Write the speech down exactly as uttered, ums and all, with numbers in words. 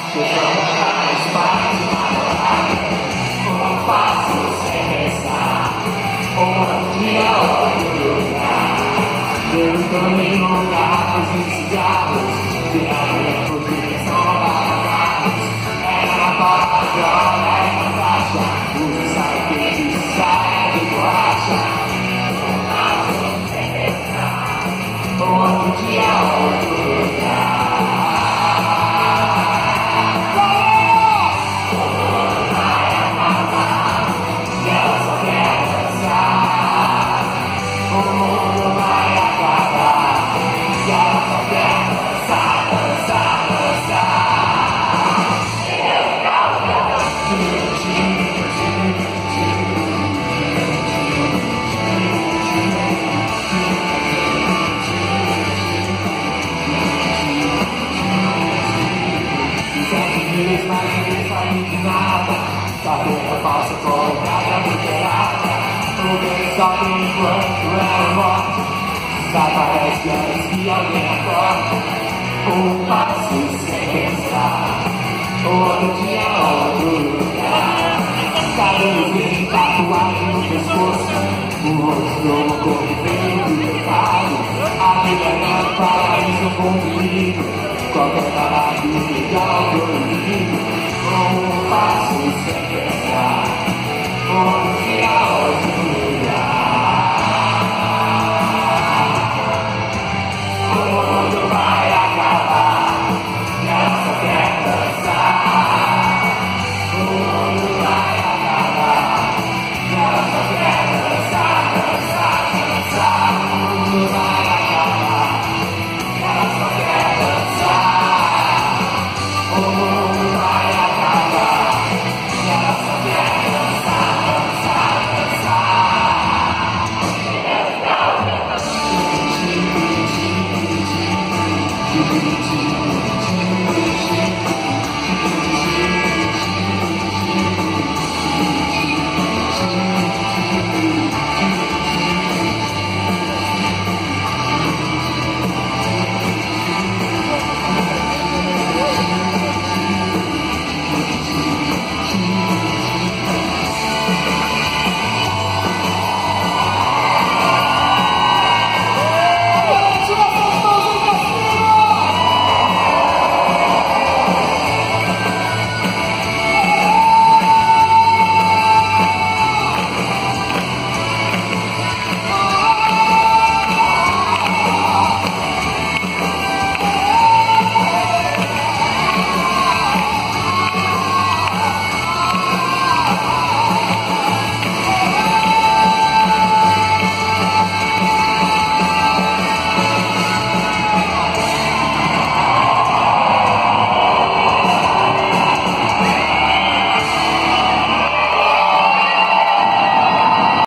mais fácil um passo sem pensar, um dia outro lugar. Eu também não carros e cigarros, viajando de são baratos. É na porta, droga, é na caixa, o saque que sai de borracha. Um passo sem pensar, um dia outro lugar. Cabelo falso colocada temperada, tudo só enquanto é morte. Já parece antes que alguém acorda. Um passo sem pensar, outro dia outro lugar. Cabelo bem tatuado no pescoço, o rosto no corpo bem delicado. A vida é um paraíso com perigo, qualquer maravilha legal proibido. Um passo sem pensar, um